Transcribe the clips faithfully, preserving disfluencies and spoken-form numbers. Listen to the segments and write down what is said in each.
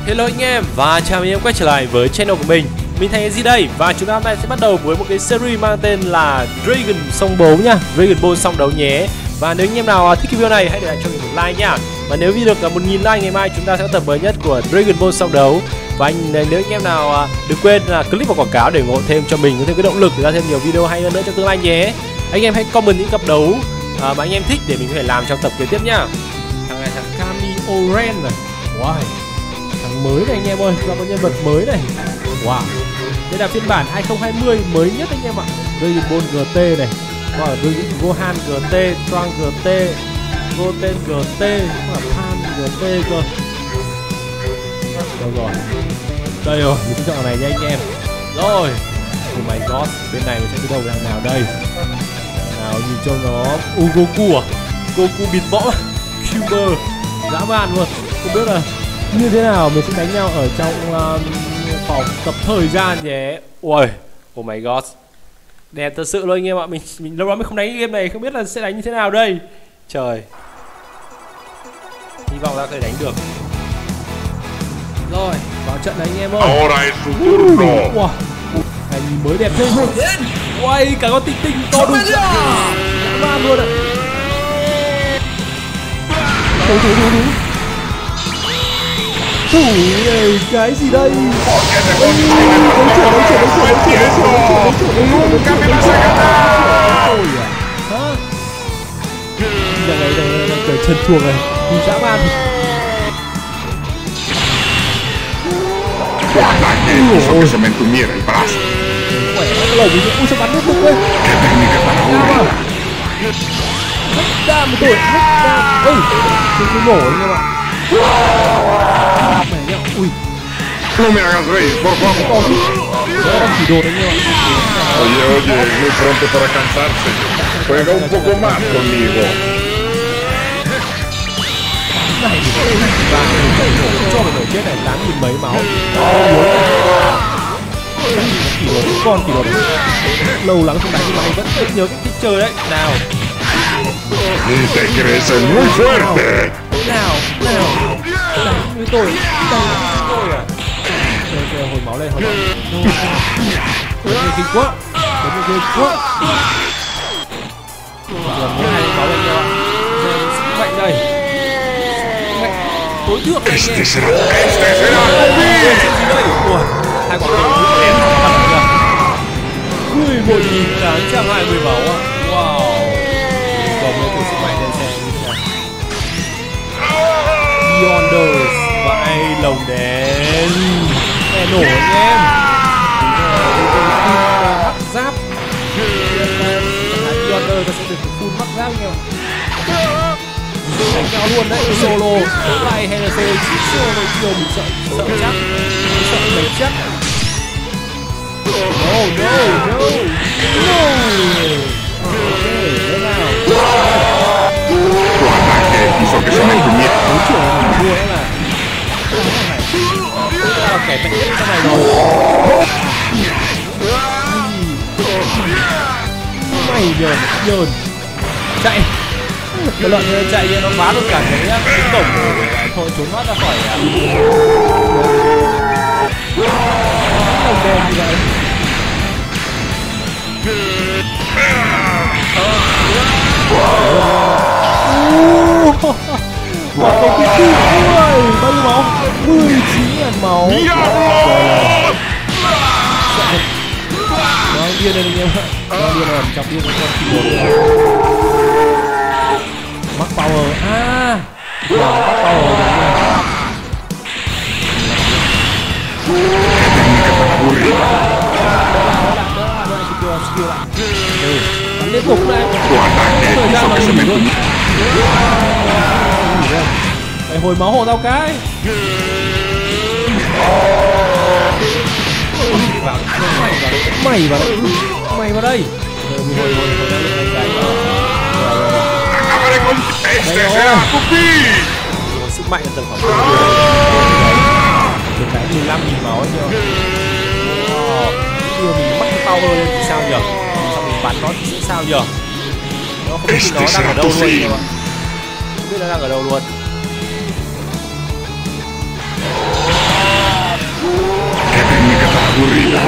Hello anh em và chào anh em quay trở lại với channel của mình. Mình Thành Easy đây và chúng ta hôm nay sẽ bắt đầu với một cái series mang tên là Dragon Song Bấu nhá, Dragon Ball song đấu nhé. Và nếu anh em nào thích cái video này hãy để lại cho mình một like nhá. Và nếu video được một nghìn like ngày mai chúng ta sẽ có tập mới nhất của Dragon Ball song đấu. Và anh, nếu anh em nào đừng quên là click vào quảng cáo để ủng hộ thêm cho mình có thêm cái động lực để ra thêm nhiều video hay hơn nữa trong tương lai nhé. Anh em hãy comment những cặp đấu à, mà anh em thích để mình có thể làm trong tập kế tiếp nhá. Thằng này thằng Kami Oren này. Wow. Thằng mới này anh em ơi, là có nhân vật mới này. Wow. Đây là phiên bản hai không hai không mới nhất anh em ạ. Dragon Ball giê tê này. Wow, Gohan giê tê, Trunks giê tê, Goten giê tê, và Pan giê tê cơ. Đâu rồi? Đây rồi, mình sẽ chọn này nha anh em. Rồi. Oh my god, bên này mình sẽ đi đâu thằng nào đây? Nào nhìn cho nó U Goku à? Goku bịt võ. Cuber. Dã man luôn. Không biết là như thế nào mình sẽ đánh nhau ở trong um, phòng tập thời gian nhé. Ui, oh my god, đẹp thật sự luôn anh em ạ. Mình mình lâu lắm mình không đánh cái game này, không biết là sẽ đánh như thế nào đây. Trời, hy vọng là có thể đánh được. Rồi, vào trận đấy anh em ơi. Wow, này nhìn mới đẹp thêm. Ui, cả con tinh tinh to đùng man luôn ạ. Thủ thủ thủ thủ. Thủ này cái gì đây? Đấu trưởng, đấu trưởng, đấu trưởng, đấu trưởng, đấu trưởng, đấu trưởng, đấu trưởng, đấu trưởng. Hả? Đây này, đây này, cởi chân chuồng này, nhìn dã man. Ôi, khỏe cái lồng mình ui sao bắn nước ơi. Hết đam một tuổi, hết đam. Ôi, không nổ anh em ạ. Ui. No me hagas reír, por favor. Oye, oye, es muy pronto para cansarse. Juega un poco más conmigo. Này thì và cho mình nổi chết này tám nghìn mấy máu. Kỷ luật con kỷ luật. Lâu lắm không đánh nhưng mà anh vẫn nhớ cái thích chơi đấy. Nào. Te crees muy fuerte. Nào, nào. Đánh với tôi, đánh với tôi à? Kìa, kìa, hồi máu lên, hồi máu. Đánh như kinh quá, đánh như kinh quá. Còn mỗi hai đánh máu lên nhau ạ. Sức mạnh đây. Sức mạnh tối thượng này nghe. Ủa, hai quả cầu đèn bắn kìa. mười một nghìn tám trăm hai mươi máu ạ. Wow. Còn mấy thử sức mạnh lên xem như thế nào. Yonders và ai lồng đến nghe nổ anh em. Mắt giáp Yonder ta sẽ được full mắt giáp anh em. Đánh nhau luôn đấy. Solo tay hay là solo chỉ solo chiều mình sợ sợ chắc mình sợ mình chắc. No no no no. Ok thế nào. Hizo que se me entumiera. Đấu trưởng mình thua đấy mà. Ta là kẻ mạnh nhất trong này rồi. Mày nhờn, nhờn. Chạy. Cái lợn này chạy nó phá được cả cái cái cổng rồi. Thôi trốn thoát ra khỏi. Đồng đen như vậy. Quả cầu kinh phi ơi, bao nhiêu máu? mười chín nghìn máu. Nó điên lên anh em ạ. Nó điên là chọc điên con con mắc power. À, mắc power rồi nha. Bắn liên tục này. Thời gian mà nghỉ luôn. Mày hồi máu hộ tao cái. Vào mày vào mày vào mày vào đây. Mình hồi hồi hồi đang lên cái sức mạnh là tầm khoảng được cái mười lăm nghìn máu chưa. Chưa mình mất cái power lên thì sao nhở? Sao mình bắn nó thì sẽ sao nhở? Nó không biết nó đang ở đâu luôn nhưng mà không biết nó đang ở đâu luôn. ocurrirá.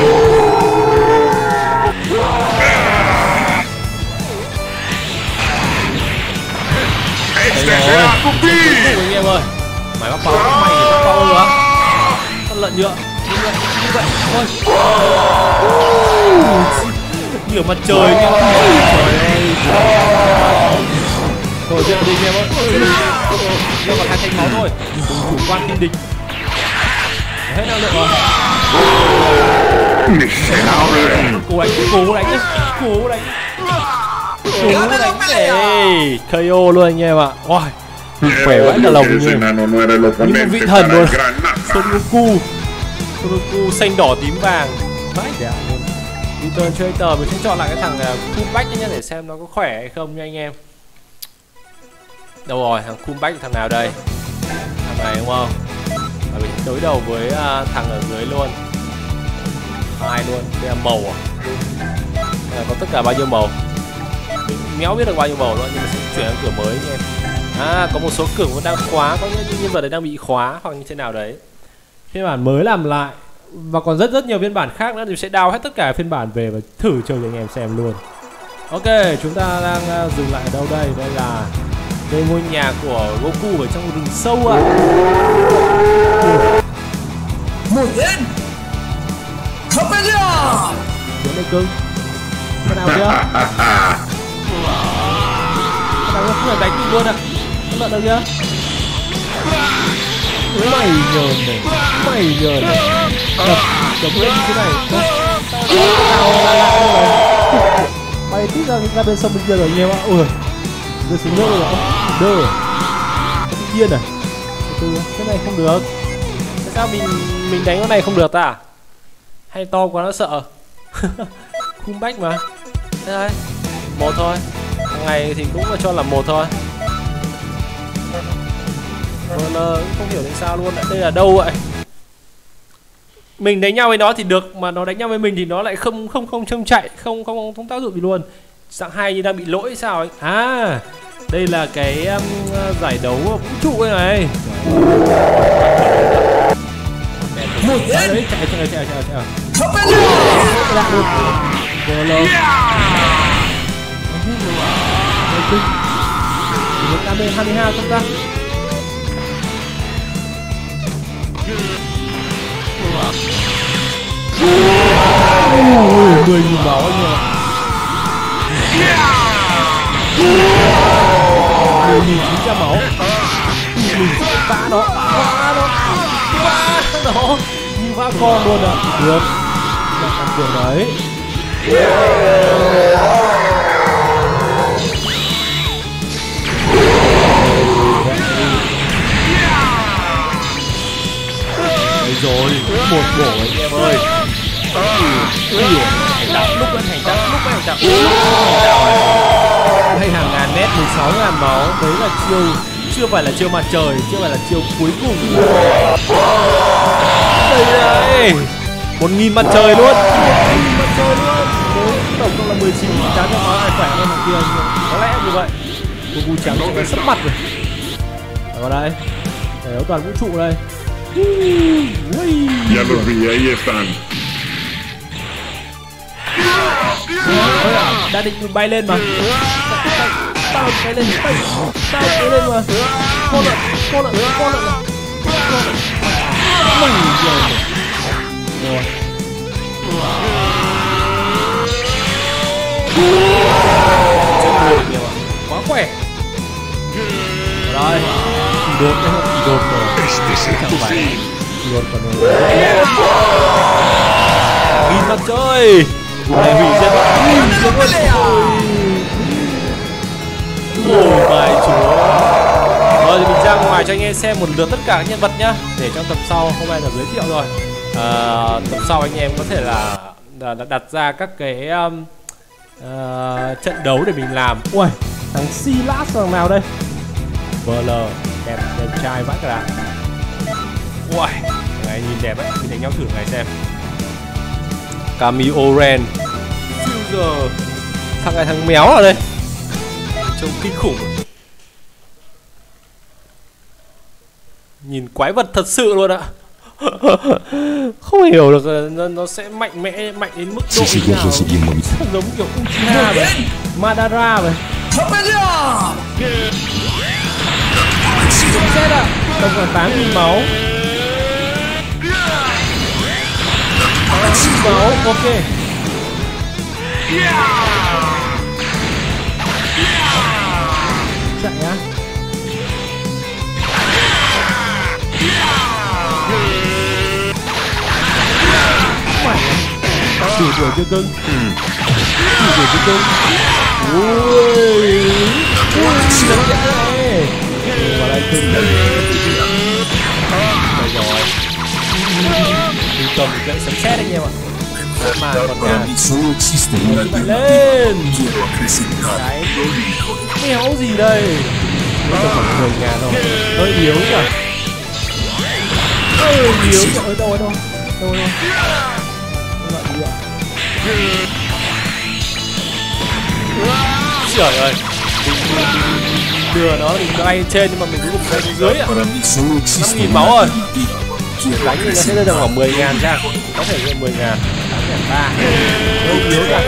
Este será tu fin. Anh em ơi, mày bắt bao, mày thì bắt bao nữa. Con lợn nhựa, như vậy, như vậy thôi. Nhiều mặt trời anh em ơi. Trời ơi. Thôi dậy đi anh em ơi. Giờ còn hai thanh máu thôi. Đừng chủ quan tin địch. Hết năng lượng rồi. Cố đánh, cố đánh nhá, cố đánh. Cố đánh để ca o luôn anh em ạ. Wow, khỏe vãi cả lồng như như một vị thần luôn. Son Goku, Son Goku xanh đỏ tím vàng. Vãi cả luôn. Return Traitor mình sẽ chọn lại cái thằng Coolback nhá để xem nó có khỏe hay không nha anh em. Đâu rồi, thằng Coolback thằng nào đây? Thằng này đúng không? Và mình đối đầu với uh, thằng ở dưới luôn. Hai luôn, đây là màu à? Đây là có tất cả bao nhiêu màu? Mình méo biết được bao nhiêu màu luôn, nhưng mà sẽ chuyển sang cửa mới nha em. À, có một số cửa vẫn đang khóa, có những nhân vật đấy đang bị khóa hoặc như thế nào đấy. Phiên bản mới làm lại và còn rất rất nhiều phiên bản khác nữa thì sẽ download hết tất cả phiên bản về và thử chơi cho anh em xem luôn. Ok, chúng ta đang uh, dừng lại ở đâu đây? Đây là đây ngôi nhà của Goku ở trong rừng sâu ạ. À. Một tên Kamelia. Đến đây cưng. Cái nào chưa? Cái nào không phải đánh mình luôn ạ. À. Có lợn đâu chưa? Mày nhờn này, mày nhờn này. Đập, đập lên như thế này. Tao là lạ rồi. Mày thích ra ra bên sông bên kia rồi anh em ạ. Ui, rơi xuống nước rồi. Đơ. Cái tiên này. Từ cái này không được. Tại sao mình mình đánh con này không được ta? Hay to quá nó sợ. Coolback mà. Thế thôi. Một thôi. Thằng này thì cũng cho là một thôi. Vâng, không hiểu tại sao luôn. Đây là đâu vậy? Mình đánh nhau với nó thì được, mà nó đánh nhau với mình thì nó lại không không không trông chạy, không không không tác dụng gì luôn. Dạng hai như đang bị lỗi sao ấy. À, đây là cái um, giải đấu vũ trụ đây này. Một tên đấy, chạy chạy chạy chạy chạy. Kamelia. Lại luôn. Vừa lâu. Một ca bê hai mươi hai không ta? Ui, mười nghìn máu anh em. mười nghìn chín trăm máu. Mình vã nó, vã nó, vã nó. Như vã con luôn ạ. À. Được. Làm ăn kiểu đấy. Rồi, một bổ anh em ơi. Hành đạo lúc lên hành đạo, lúc lên hành đạo, lúc lên hành đạo này. Hay hàng ngàn mét, mười sáu ngàn máu. Đấy là chiêu, chưa phải là chiêu mặt trời, chưa phải là chiêu cuối cùng. Đây đây, một nghìn mặt trời luôn, một nghìn mặt trời luôn. Tổng cộng là mười chín nghìn tám trăm máu, ai khỏe hơn thằng kia. Có lẽ như vậy. Goku trắng sẽ sắp mặt rồi. Ở đây, để đấu toàn vũ trụ đây. Ya los vi, ahí están. Đã định bay lên mà. Tao bay lên, bay, tao bay lên mà. Con lợn, con lợn, con lợn. Mày rồi. Rồi. Quá khỏe. Rồi. Đột đấy không? Đột rồi. Chẳng phải đột còn rồi. Nghìn mặt trời. Này hủy diệt bạn. Ôi bài chúa. Rồi thì mình ra ngoài cho anh em xem một lượt tất cả các nhân vật nhá. Để trong tập sau hôm nay là giới thiệu rồi. À, tập sau anh em có thể là, là, là đặt ra các cái um, uh, trận đấu để mình làm. Ui, thằng Silas thằng nào đây? vê lờ đẹp, đẹp trai vãi cả. Ui, thằng này nhìn đẹp ấy, mình đánh nhau thử này xem. Cameo Ren, Fuser, thằng này thằng méo ở đây, trông kinh khủng. Nhìn quái vật thật sự luôn ạ. Không hiểu được nó, nó sẽ mạnh mẽ, mạnh đến mức độ như nào. Giống kiểu Uchiha vậy, Madara vậy. Xét ạ, đồng còn tám nghìn máu. Máu, ok. Chạy nhá. Chủ đuổi chưa cưng. Chủ đuổi chưa cưng. Ui. Ui, giật nhẹ này. Vào đây cưng. Đây rồi. Đi cầm gãy sấm sét anh em ạ. Mà còn ngàn. Mạnh lên. Đấy. Méo gì đây? Nó tầm khoảng mười ngàn rồi. Hơi yếu nhỉ. Hơi yếu nhỉ. Ở đâu ở đâu? Đâu đâu? Trời ơi, đưa nó thì nó bay trên nhưng mà mình cứ gục bay xuống dưới ạ. Năm nghìn máu rồi. Đánh thì nó sẽ lên được khoảng mười ngàn ra. Có thể lên mười ngàn. Tám ngàn ba. Đâu yếu ra.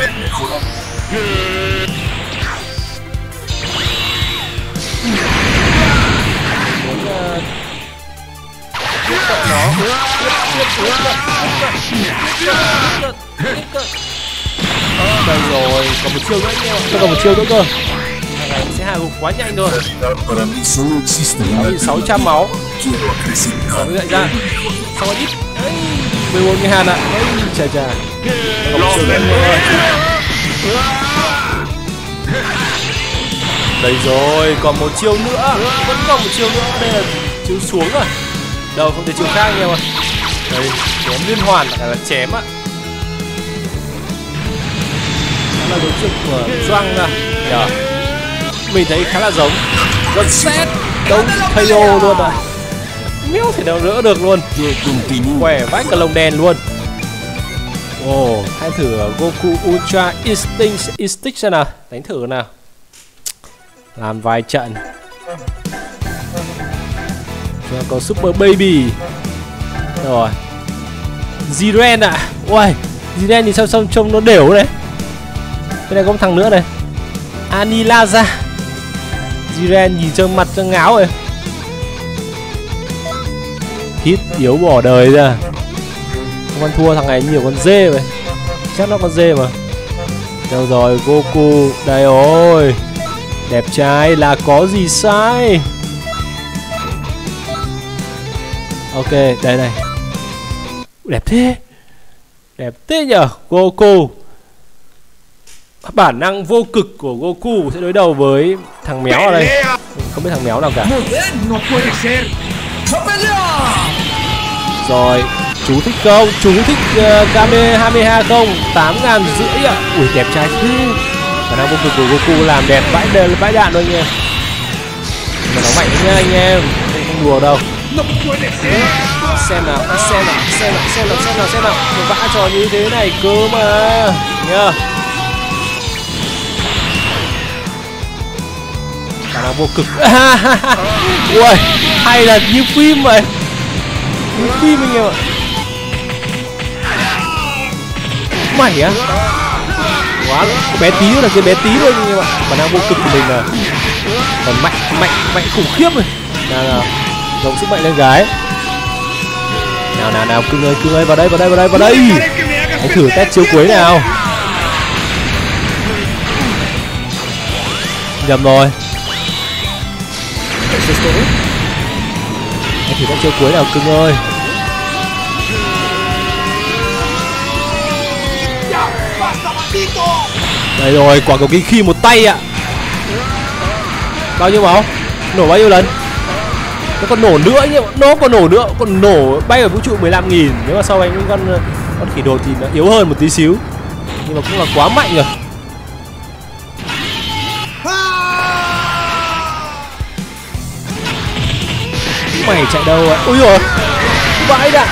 Muốn uh, tiếp cận nó. Tiếp tiếp tiếp cận. Tiếp cận. Đây rồi, còn một chiêu nữa anh em ạ. Còn một chiêu nữa cơ. Thằng này sẽ hạ gục quá nhanh rồi. sáu trăm máu. Rồi mới dậy ra. Xong rồi ít. mười một ngàn ạ. Đấy, chà chà. Còn một chiêu nữa thôi. Đây rồi, còn một chiêu nữa. Vẫn còn một chiêu nữa. Đây là chiêu xuống rồi. Đâu không thể chiêu khác anh em ạ. Đây, chém liên hoàn là chém ạ. Là đối tượng của Doang ra nhờ. Mình thấy khá là giống rất xét đấu ca o luôn rồi. Méo thể nào đỡ được luôn. Khỏe vãi cả lông đen luôn. Ồ, oh, hãy thử Goku Ultra Instinct Instinct xem nào. Đánh thử nào. Làm vài trận. Chúng ta có Super Baby. Rồi Jiren ạ. À. Ui, Jiren thì sao sao trông nó đều đấy. Cái này có một thằng nữa này, Anilaza. Jiren nhìn trông mặt trông ngáo rồi. Hít yếu bỏ đời ra. Không ăn thua thằng này nhiều con dê vậy. Chắc nó con dê mà. Đâu rồi Goku. Đây rồi. Đẹp trai là có gì sai. Ok đây này. Đẹp thế. Đẹp thế nhở Goku. Bản năng vô cực của Goku sẽ đối đầu với thằng méo ở đây. Không biết thằng méo nào cả. Rồi, chú thích không? Chú thích uh, Kamehameha không? tám ngàn rưỡi ạ. Ui đẹp trai thế. Bản năng vô cực của Goku làm đẹp vãi đờ vãi đạn thôi anh em. Mà nó mạnh nha anh em. Không đùa đâu. Xem nào, xem nào, xem nào, xem nào, xem nào, xem nào. Một vã trò như thế này cơ mà. Nhá. Bản năng vô cực. Ui, hay là như phim vậy. Như phim anh em ạ. Mày á. Quá bé tí nữa là cái bé tí thôi anh em ạ. Bản năng vô cực của mình là còn mạnh, mạnh, mạnh khủng khiếp rồi. Nào nào, dùng sức mạnh lên gái. Nào nào nào, cưng ơi, cưng ơi, vào đây, vào đây, vào đây, vào đây. Hãy thử test chiếu cuối nào. Nhầm rồi. Hãy thử test chiếu cuối nào cưng ơi. Đây rồi, quả cầu kinh khi một tay ạ. Bao nhiêu máu? Nổ bao nhiêu lần? Nó còn nổ nữa nhỉ? Nó còn nổ nữa, còn nổ bay ở vũ trụ mười lăm nghìn. Nếu mà so với những con con khỉ đột thì nó yếu hơn một tí xíu. Nhưng mà cũng là quá mạnh rồi. Mày chạy đâu ạ? Ui rồi, vãi đạn.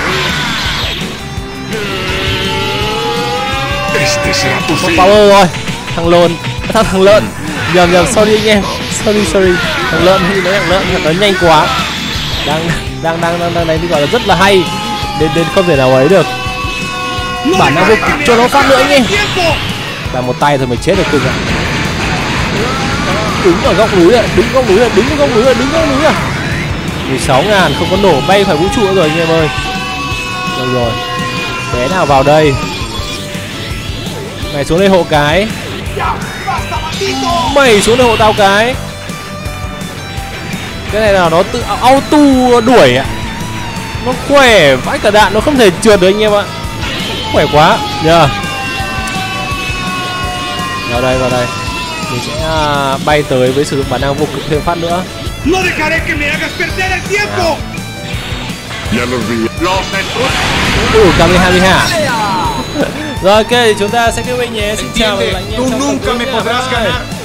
Có power rồi. Thằng lồn, thằng thằng lợn. Nhầm nhầm, sorry anh em. Sorry sorry. Thằng lợn thì nó thằng lợn nó nhanh quá. Đang đang đang đang đang đánh thì gọi là rất là hay. đến đến không thể nào ấy được. Bản năng vô cực cho nó phát nữa anh em. Là một tay thôi mà chết được cưng ạ. Đứng ở góc núi ạ, đứng góc núi ạ, đứng góc núi ạ, đứng góc núi ạ. mười sáu ngàn không có nổ bay khỏi vũ trụ nữa rồi anh em ơi. Rồi rồi. Bé nào vào đây. Mày xuống đây hộ cái. Mày xuống đây hộ tao cái. Cái này là nó tự auto đuổi ạ. Nó khỏe vãi cả đạn, nó không thể trượt được anh em ạ. Khỏe quá nhờ. Vào đây, vào đây. Mình sẽ uh, bay tới với sử dụng bản năng vô cực thêm phát nữa. Ủa, Kamehameha. Rồi ok, chúng ta sẽ kết thúc nhé. Xin chào và hẹn gặp lại anh em trong video tiếp theo.